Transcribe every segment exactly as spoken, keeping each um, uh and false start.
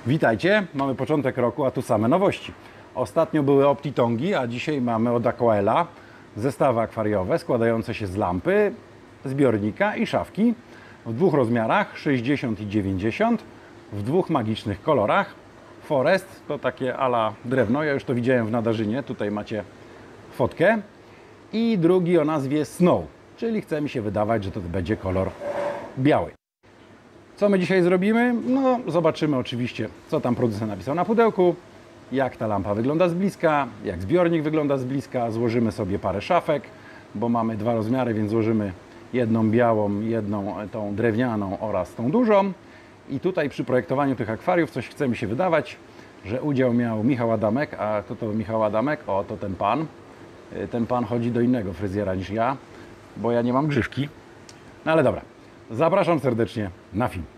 Witajcie, mamy początek roku, a tu same nowości. Ostatnio były Optitongi, a dzisiaj mamy od Aquaela zestawy akwariowe składające się z lampy, zbiornika i szafki w dwóch rozmiarach, sześćdziesiąt i dziewięćdziesiąt, w dwóch magicznych kolorach. Forest to takie ala drewno, ja już to widziałem w Nadarzynie, tutaj macie fotkę. I drugi o nazwie Snow, czyli chce mi się wydawać, że to będzie kolor biały. Co my dzisiaj zrobimy? No, zobaczymy oczywiście, co tam producent napisał na pudełku, jak ta lampa wygląda z bliska, jak zbiornik wygląda z bliska. Złożymy sobie parę szafek, bo mamy dwa rozmiary, więc złożymy jedną białą, jedną tą drewnianą oraz tą dużą. I tutaj przy projektowaniu tych akwariów coś chce mi się wydawać, że udział miał Michał Adamek. A kto to Michał Adamek? O, to ten pan. Ten pan chodzi do innego fryzjera niż ja, bo ja nie mam grzywki. No ale dobra, zapraszam serdecznie na film.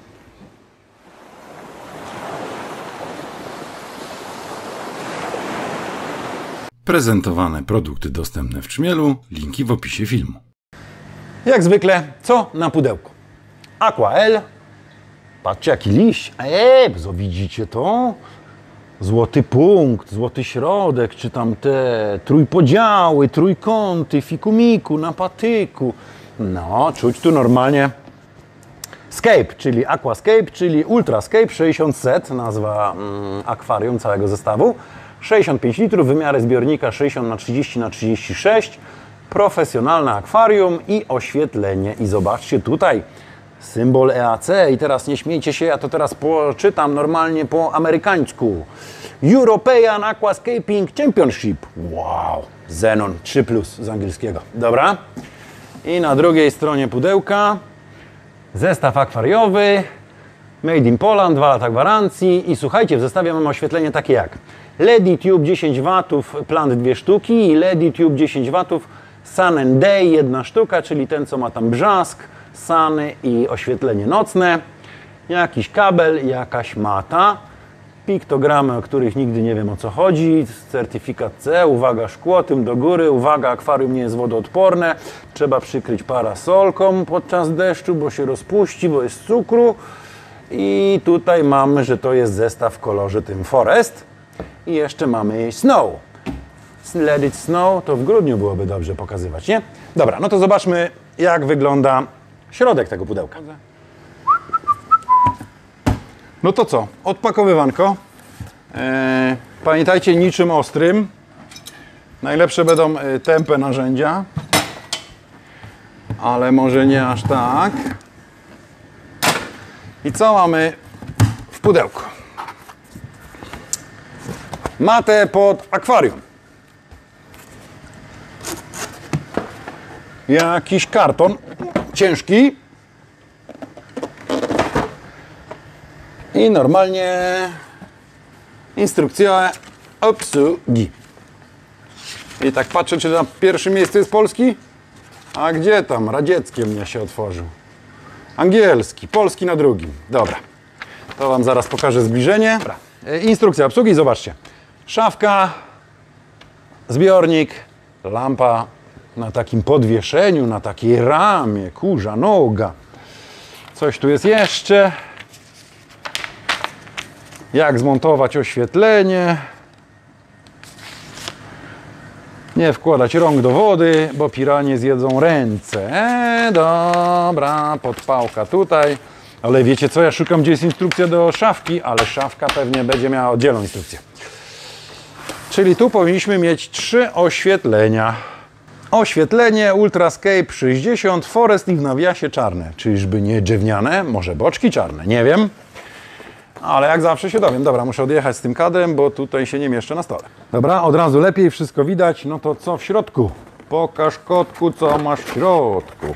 Prezentowane produkty dostępne w Czmielu, linki w opisie filmu. Jak zwykle, co na pudełku? Aquael. Patrzcie, jaki liść. Eee, widzicie to? Złoty punkt, złoty środek, czy tam te trójpodziały, trójkąty, fikumiku, na patyku. No, czuć tu normalnie Scape, czyli Aquascape, czyli Ultrascape sześćdziesiąt set, nazwa mm, akwarium całego zestawu. sześćdziesiąt pięć litrów, wymiary zbiornika sześćdziesiąt na trzydzieści na trzydzieści sześć. Profesjonalne akwarium i oświetlenie. I zobaczcie tutaj symbol E A C. I teraz nie śmiejcie się, ja to teraz poczytam normalnie po amerykańsku. European Aquascaping Championship. Wow, Xenon trzy plus z angielskiego. Dobra. I na drugiej stronie pudełka zestaw akwariowy. Made in Poland, dwa lata gwarancji. I słuchajcie, w zestawie mamy oświetlenie takie jak L E D Tube dziesięć watów, plant dwie sztuki i L E D Tube dziesięć watów, Sun and Day jedna sztuka, czyli ten, co ma tam brzask, sany i oświetlenie nocne. Jakiś kabel, jakaś mata. Piktogramy, o których nigdy nie wiem, o co chodzi. Certyfikat C, uwaga, szkło, tym do góry. Uwaga, akwarium nie jest wodoodporne. Trzeba przykryć parasolką podczas deszczu, bo się rozpuści, bo jest z cukru. I tutaj mamy, że to jest zestaw w kolorze tym Forest. I jeszcze mamy Snow. Let it snow, to w grudniu byłoby dobrze pokazywać, nie? Dobra, no to zobaczmy, jak wygląda środek tego pudełka. No to co? Odpakowywanko. Eee, pamiętajcie, niczym ostrym. Najlepsze będą tępe narzędzia. Ale może nie aż tak. I co mamy w pudełku? Matę pod akwarium. Jakiś karton ciężki. I normalnie instrukcja obsługi. I tak patrzę, czy na pierwszym miejscu jest polski? A gdzie tam? Radzieckie mnie się otworzył. Angielski, polski na drugim. Dobra. To wam zaraz pokażę zbliżenie. Dobra. Instrukcja obsługi, zobaczcie. Szafka, zbiornik, lampa na takim podwieszeniu, na takiej ramie, kurza, noga. Coś tu jest jeszcze. Jak zmontować oświetlenie. Nie wkładać rąk do wody, bo piranie zjedzą ręce. E, dobra, podpałka tutaj. Ale wiecie co, ja szukam, gdzie jest instrukcja do szafki, ale szafka pewnie będzie miała oddzielną instrukcję. Czyli tu powinniśmy mieć trzy oświetlenia. Oświetlenie Ultrascape sześćdziesiąt, Forest i w nawiasie czarne. Czyżby nie drewniane? Może boczki czarne? Nie wiem. Ale jak zawsze się dowiem. Dobra, muszę odjechać z tym kadrem, bo tutaj się nie mieszczę na stole. Dobra, od razu lepiej, wszystko widać. No to co w środku? Pokaż, kotku, co masz w środku.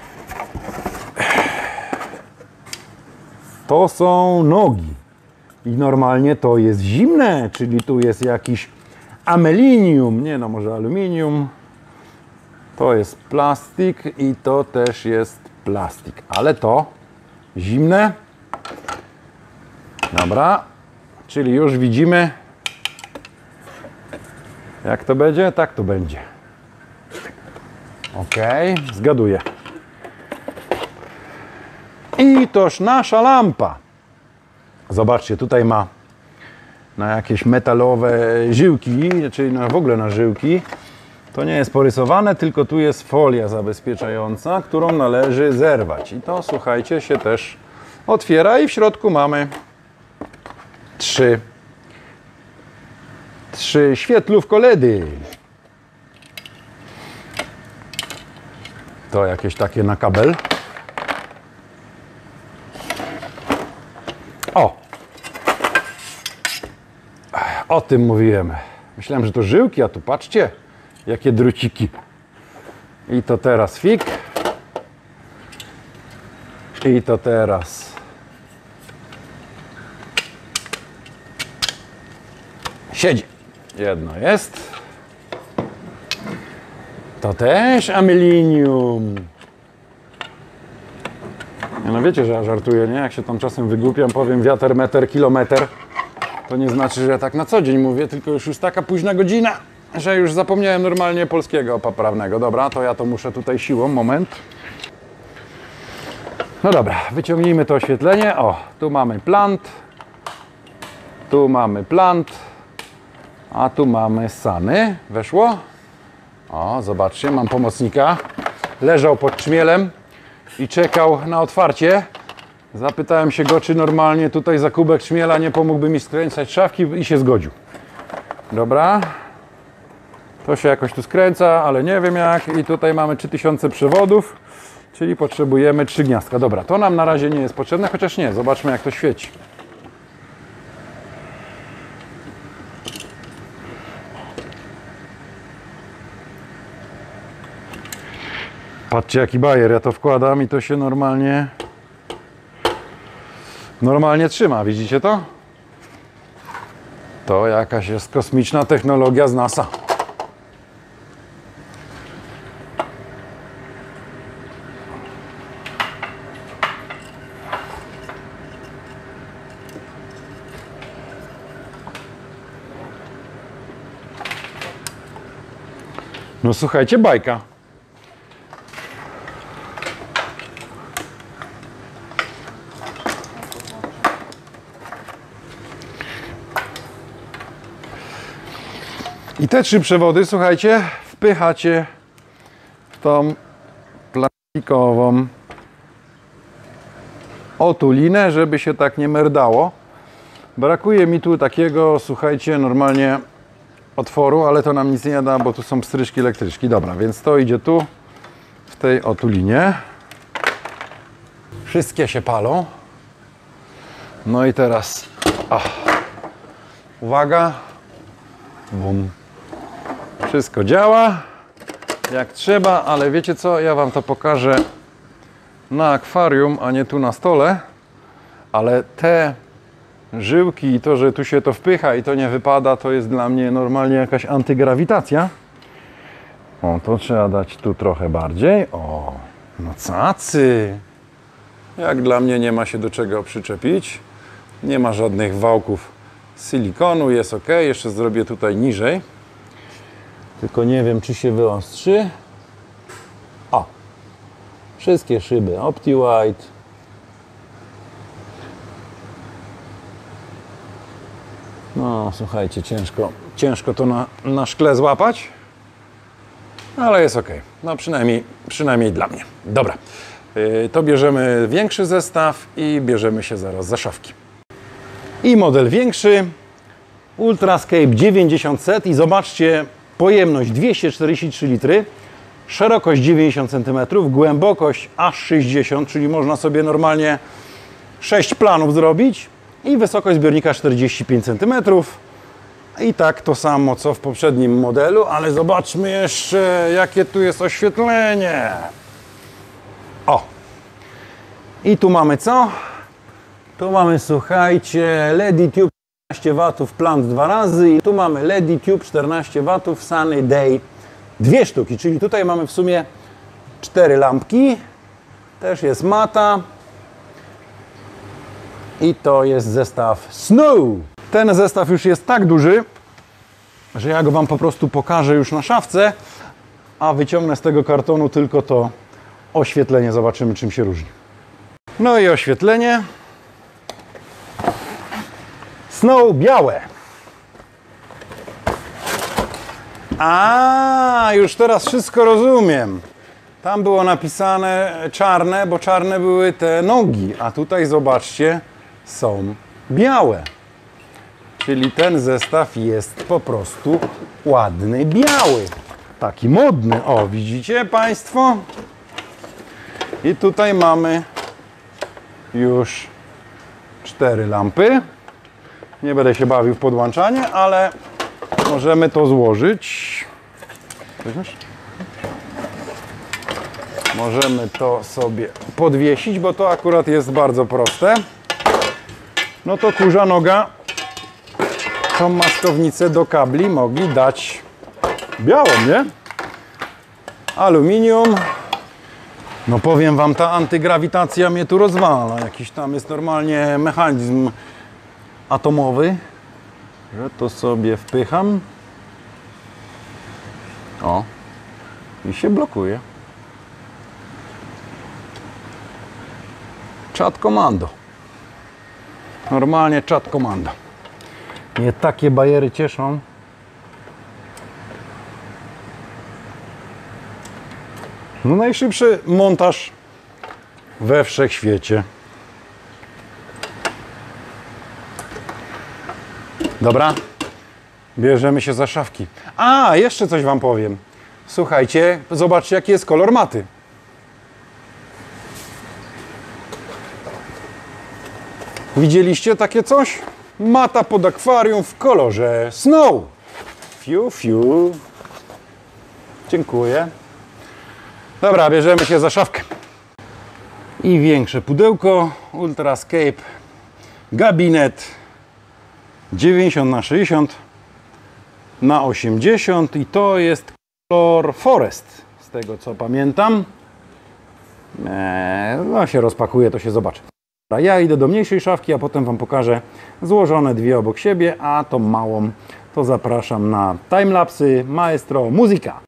To są nogi. I normalnie to jest zimne, czyli tu jest jakiś amelinium. Nie no, może aluminium. To jest plastik i to też jest plastik. Ale to zimne. Dobra, czyli już widzimy, jak to będzie, tak to będzie. Ok, zgaduję. I toż nasza lampa. Zobaczcie, tutaj ma na jakieś metalowe żyłki, czyli na, w ogóle na żyłki. To nie jest porysowane, tylko tu jest folia zabezpieczająca, którą należy zerwać. I to, słuchajcie, się też otwiera i w środku mamy trzy, trzy świetlówko L E D y. To jakieś takie na kabel. O! O tym mówiłem. Myślałem, że to żyłki, a tu patrzcie, jakie druciki. I to teraz fik. I to teraz siedzi. Jedno jest. To też amelinium. No wiecie, że ja żartuję, nie? Jak się tam czasem wygłupiam, powiem wiatr, meter, kilometr. To nie znaczy, że ja tak na co dzień mówię, tylko już jest taka późna godzina, że już zapomniałem normalnie polskiego poprawnego. Dobra, to ja to muszę tutaj siłą, moment. No dobra, wyciągnijmy to oświetlenie. O, tu mamy plant, tu mamy plant, a tu mamy sany. Weszło? O, zobaczcie, mam pomocnika. Leżał pod czmielem i czekał na otwarcie. Zapytałem się go, czy normalnie tutaj za kubek czmiela nie pomógłby mi skręcać szafki i się zgodził. Dobra. To się jakoś tu skręca, ale nie wiem jak. I tutaj mamy trzy tysiące przewodów, czyli potrzebujemy trzy gniazdka. Dobra, to nam na razie nie jest potrzebne, chociaż nie. Zobaczmy, jak to świeci. Patrzcie, jaki bajer. Ja to wkładam i to się normalnie... Normalnie trzyma, widzicie to? To jakaś jest kosmiczna technologia z NASA. No słuchajcie, bajka. I te trzy przewody, słuchajcie, wpychacie w tą plastikową otulinę, żeby się tak nie merdało. Brakuje mi tu takiego, słuchajcie, normalnie otworu, ale to nam nic nie da, bo tu są pstryczki elektryczki. Dobra, więc to idzie tu, w tej otulinie. Wszystkie się palą. No i teraz, ach, uwaga, bum. Wszystko działa jak trzeba, ale wiecie co, ja wam to pokażę na akwarium, a nie tu na stole, ale te żyłki i to, że tu się to wpycha i to nie wypada, to jest dla mnie normalnie jakaś antygrawitacja. O, to trzeba dać tu trochę bardziej. O, no cacy. Jak dla mnie nie ma się do czego przyczepić. Nie ma żadnych wałków silikonu, jest ok. Jeszcze zrobię tutaj niżej. Tylko nie wiem, czy się wyostrzy. O, wszystkie szyby OptiWhite. No, słuchajcie, ciężko, ciężko to na, na szkle złapać, ale jest ok. No, przynajmniej, przynajmniej dla mnie. Dobra, yy, to bierzemy większy zestaw i bierzemy się zaraz za szafki. I model większy, Ultrascape dziewięćdziesiąt set i zobaczcie, pojemność dwieście czterdzieści trzy litry, szerokość dziewięćdziesiąt centymetrów, głębokość aż sześćdziesiąt, czyli można sobie normalnie sześć planów zrobić. I wysokość zbiornika czterdzieści pięć centymetrów. I tak to samo co w poprzednim modelu, ale zobaczmy jeszcze, jakie tu jest oświetlenie. O! I tu mamy co? Tu mamy, słuchajcie, L E D Tube czternaście watów, plant dwa razy. I tu mamy L E D Tube czternaście watów, Sunny Day dwie sztuki. Czyli tutaj mamy w sumie cztery lampki. Też jest mata. I to jest zestaw Snow. Ten zestaw już jest tak duży, że ja go wam po prostu pokażę już na szafce, a wyciągnę z tego kartonu tylko to oświetlenie. Zobaczymy, czym się różni. No i oświetlenie. Snow białe. A, już teraz wszystko rozumiem. Tam było napisane czarne, bo czarne były te nogi, a tutaj zobaczcie, są białe. Czyli ten zestaw jest po prostu ładny, biały. Taki modny. O, widzicie Państwo? I tutaj mamy już cztery lampy. Nie będę się bawił w podłączanie, ale możemy to złożyć. Weźmiesz? Możemy to sobie podwiesić, bo to akurat jest bardzo proste. No to kurza noga, tą maskownicę do kabli mogli dać białą, nie? Aluminium. No powiem Wam, ta antygrawitacja mnie tu rozwala. Jakiś tam jest normalnie mechanizm atomowy, że to sobie wpycham. O, i się blokuje. Chat komando. Normalnie czat komando. Mnie takie bajery cieszą. No najszybszy montaż we wszechświecie. Dobra, bierzemy się za szafki. A, jeszcze coś Wam powiem. Słuchajcie, zobaczcie jaki jest kolor maty. Widzieliście takie coś? Mata pod akwarium w kolorze snow. Fiu, fiu. Dziękuję. Dobra, bierzemy się za szafkę. I większe pudełko. Ultrascape gabinet dziewięćdziesiąt na sześćdziesiąt na osiemdziesiąt i to jest kolor forest. Z tego co pamiętam. Eee, no się rozpakuje, to się zobaczy. Ja idę do mniejszej szafki, a potem Wam pokażę złożone dwie obok siebie, a tą małą to zapraszam na timelapsy Maestro Muzyka.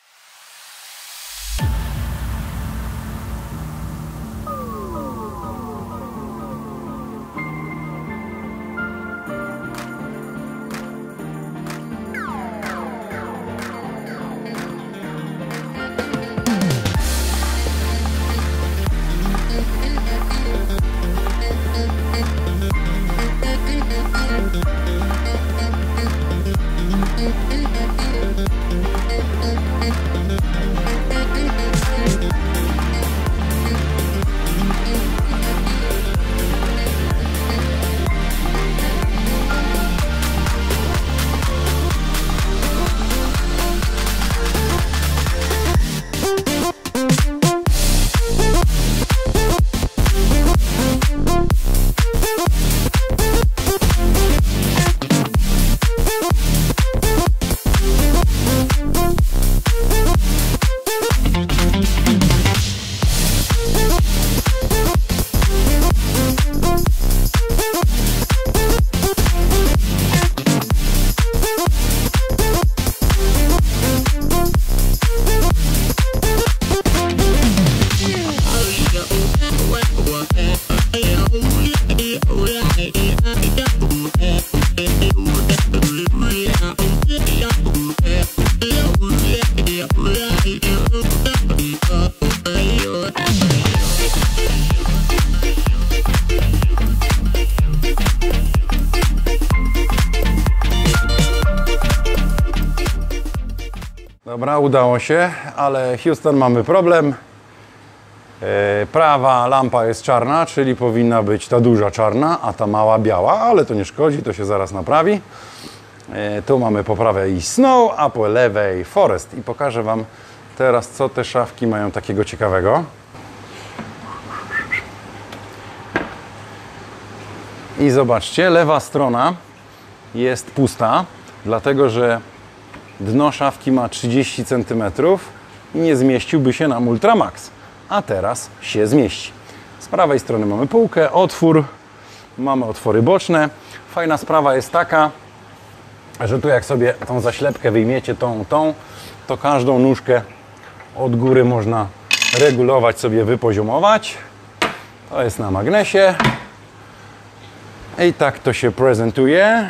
Dobra, udało się, ale Houston, mamy problem. Prawa lampa jest czarna, czyli powinna być ta duża czarna, a ta mała biała, ale to nie szkodzi, to się zaraz naprawi. Tu mamy po prawej Snow, a po lewej Forest. I pokażę Wam teraz, co te szafki mają takiego ciekawego. I zobaczcie, lewa strona jest pusta, dlatego że dno szafki ma trzydzieści centymetrów i nie zmieściłby się nam Ultramax, a teraz się zmieści. Z prawej strony mamy półkę, otwór, mamy otwory boczne. Fajna sprawa jest taka, że tu jak sobie tą zaślepkę wyjmiecie tą, tą, to każdą nóżkę od góry można regulować, sobie wypoziomować. To jest na magnesie. I tak to się prezentuje.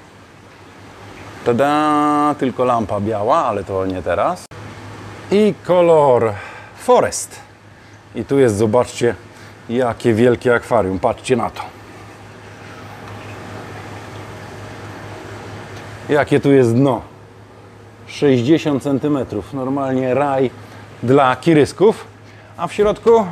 Tada, tylko lampa biała, ale to nie teraz. I kolor Forest. I tu jest, zobaczcie, jakie wielkie akwarium. Patrzcie na to. Jakie tu jest dno. sześćdziesiąt centymetrów. Normalnie raj dla kirysków. A w środku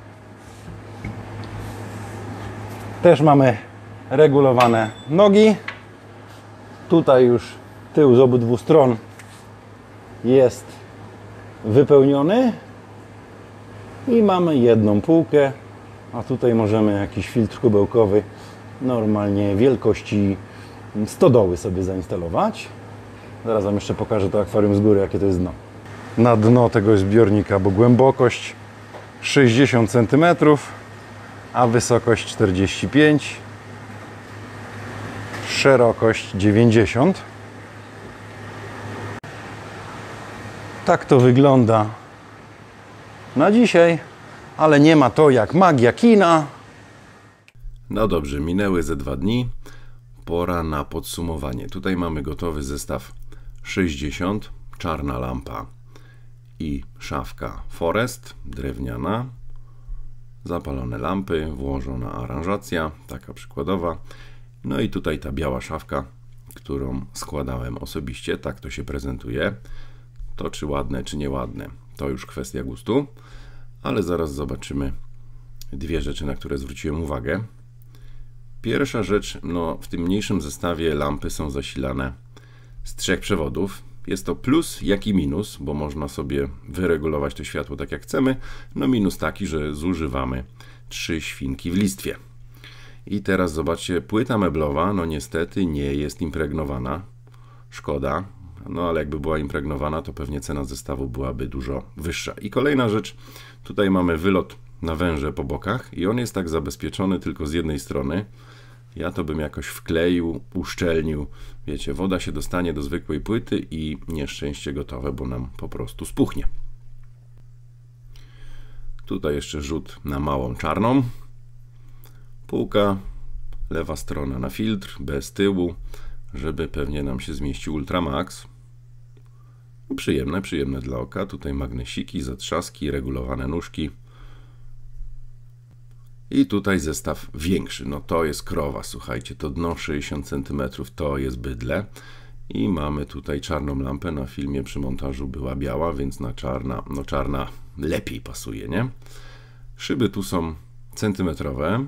też mamy regulowane nogi. Tutaj już tył z obydwu stron jest wypełniony. I mamy jedną półkę. A tutaj możemy jakiś filtr kubełkowy normalnie wielkości stodoły sobie zainstalować. Zaraz Wam jeszcze pokażę to akwarium z góry, jakie to jest dno. Na dno tego zbiornika, bo głębokość sześćdziesiąt centymetrów, a wysokość czterdzieści pięć, szerokość dziewięćdziesiąt. Tak to wygląda na dzisiaj, ale nie ma to jak magia kina. No dobrze, minęły ze dwa dni. Pora na podsumowanie. Tutaj mamy gotowy zestaw sześćdziesiąt, czarna lampa i szafka Forest, drewniana, zapalone lampy, włożona aranżacja, taka przykładowa. No i tutaj ta biała szafka, którą składałem osobiście, tak to się prezentuje. To czy ładne, czy nieładne, to już kwestia gustu, ale zaraz zobaczymy dwie rzeczy, na które zwróciłem uwagę. Pierwsza rzecz, no w tym mniejszym zestawie lampy są zasilane z trzech przewodów. Jest to plus, jak i minus, bo można sobie wyregulować to światło tak jak chcemy. No minus taki, że zużywamy trzy świnki w listwie. I teraz zobaczcie, płyta meblowa, no niestety nie jest impregnowana. Szkoda, no ale jakby była impregnowana, to pewnie cena zestawu byłaby dużo wyższa. I kolejna rzecz, tutaj mamy wylot na węże po bokach i on jest tak zabezpieczony tylko z jednej strony. Ja to bym jakoś wkleił, uszczelnił. Wiecie, woda się dostanie do zwykłej płyty i nieszczęście gotowe, bo nam po prostu spuchnie. Tutaj jeszcze rzut na małą czarną. Półka, lewa strona na filtr, bez tyłu, żeby pewnie nam się zmieścił Ultramax. Przyjemne, przyjemne dla oka. Tutaj magnesiki, zatrzaski, regulowane nóżki. I tutaj zestaw większy, no to jest krowa, słuchajcie, to dno sześćdziesiąt centymetrów, to jest bydle. I mamy tutaj czarną lampę, na filmie przy montażu była biała, więc na czarna, no czarna lepiej pasuje, nie? Szyby tu są centymetrowe.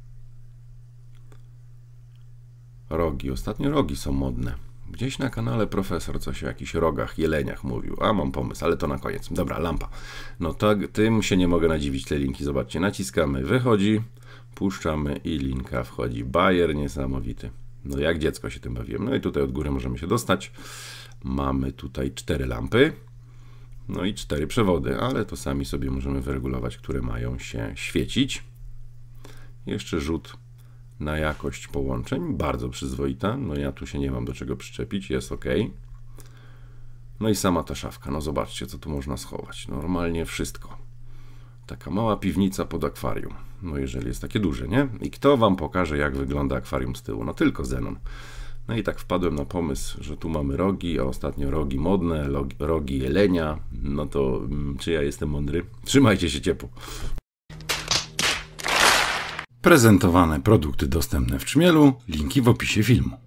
Rogi, ostatnio rogi są modne. Gdzieś na kanale profesor coś o jakichś rogach, jeleniach mówił. A, mam pomysł, ale to na koniec. Dobra, lampa. No tak, tym się nie mogę nadziwić, te linki. Zobaczcie, naciskamy, wychodzi, puszczamy i linka wchodzi. Bajer niesamowity. No jak dziecko się tym bawiłem. No i tutaj od góry możemy się dostać. Mamy tutaj cztery lampy. No i cztery przewody, ale to sami sobie możemy wyregulować, które mają się świecić. Jeszcze rzut na jakość połączeń, bardzo przyzwoita, no ja tu się nie mam do czego przyczepić, jest ok. No i sama ta szafka, no zobaczcie co tu można schować, normalnie wszystko. Taka mała piwnica pod akwarium, no jeżeli jest takie duże, nie? I kto Wam pokaże jak wygląda akwarium z tyłu? No tylko Zenon. No i tak wpadłem na pomysł, że tu mamy rogi, a ostatnio rogi modne, rogi jelenia, no to czy ja jestem mądry? Trzymajcie się ciepło. Prezentowane produkty dostępne w Czmielu, linki w opisie filmu.